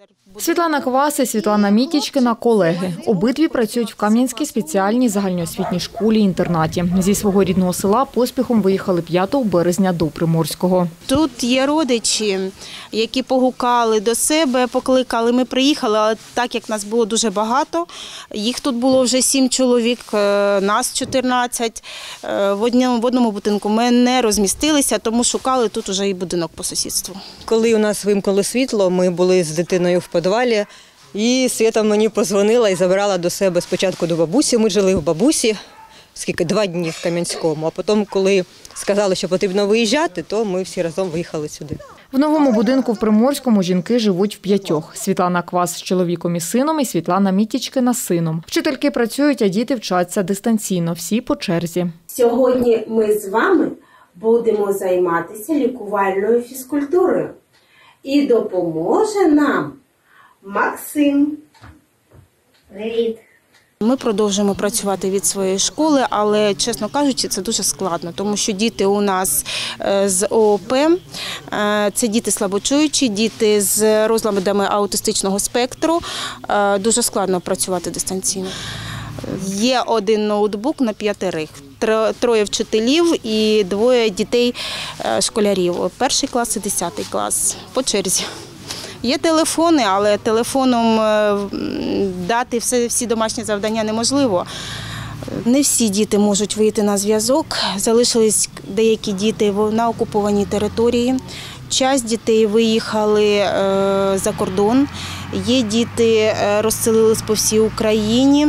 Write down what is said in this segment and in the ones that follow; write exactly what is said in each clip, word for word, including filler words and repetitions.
Світлана Квас і Світлана Мітічкина – колеги. Обидві працюють в Кам'янській спеціальній загальноосвітній школі-інтернаті. Зі свого рідного села поспіхом виїхали п'ятого березня до Приморського. Тут є родичі, які погукали до себе, покликали. Ми приїхали, але так як нас було дуже багато, їх тут було вже сім чоловік, нас чотирнадцять. В одному, в одному будинку ми не розмістилися, тому шукали тут вже і будинок по сусідству. Коли у нас вимкнули світло, ми були з дитиною в підвалі, і Свята мені подзвонила і забрала до себе спочатку до бабусі. Ми жили в бабусі, скільки, два дні в Кам'янському, а потім, коли сказали, що потрібно виїжджати, то ми всі разом виїхали сюди. В новому будинку в Приморському жінки живуть вп'ятьох. Світлана Квас з чоловіком і сином, і Світлана Мітічкина з сином. Вчительки працюють, а діти вчаться дистанційно, всі по черзі. Сьогодні ми з вами будемо займатися лікувальною фізкультурою. І допоможе нам Максим. Привіт. Ми продовжуємо працювати від своєї школи, але, чесно кажучи, це дуже складно, тому що діти у нас з ООП, це діти слабочуючі, діти з розладами аутистичного спектру. Дуже складно працювати дистанційно. Є один ноутбук на п'ятерих, троє вчителів і двоє дітей-школярів. Перший клас і десятий клас по черзі. Є телефони, але телефоном дати всі домашні завдання неможливо. Не всі діти можуть вийти на зв'язок. Залишились деякі діти на окупованій території. Часть дітей виїхали за кордон. Є діти, розселились по всій Україні.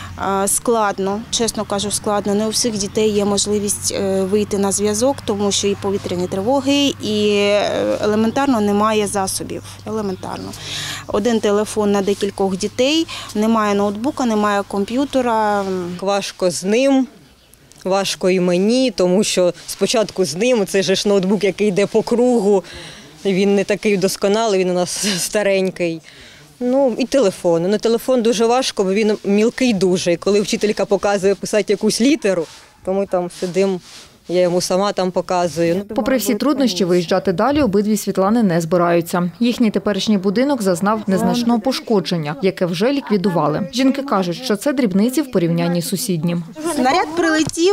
Складно, чесно кажу, складно. Не у всіх дітей є можливість вийти на зв'язок, тому що і повітряні тривоги, і елементарно немає засобів. Елементарно. Один телефон на декількох дітей, немає ноутбука, немає комп'ютера. Важко з ним, важко і мені, тому що спочатку з ним, це ж ноутбук, який йде по кругу, він не такий досконалий, він у нас старенький. Ну, і телефон. На телефон дуже важко, бо він мілкий дуже. І коли вчителька показує писати якусь літеру, то ми там сидимо, я йому сама там показую. Попри всі труднощі, виїжджати далі обидві Світлани не збираються. Їхній теперішній будинок зазнав незначного пошкодження, яке вже ліквідували. Жінки кажуть, що це дрібниці в порівнянні з сусіднім. Снаряд прилетів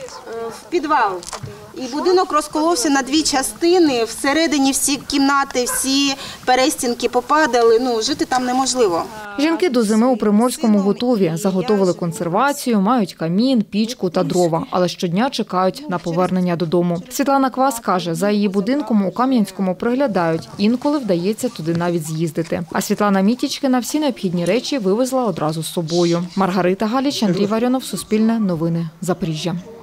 в підвал. І будинок розколовся на дві частини, всередині всі кімнати, всі перестінки попадали, ну, жити там неможливо. Жінки до зими у Приморському готові, заготовили консервацію, мають камін, пічку та дрова, але щодня чекають на повернення додому. Світлана Квас каже, за її будинком у Кам'янському приглядають, інколи вдається туди навіть з'їздити. А Світлана Мітічкина всі необхідні речі вивезла одразу з собою. Маргарита Галіч, Андрій Варіонов, Суспільне новини, Запоріжжя.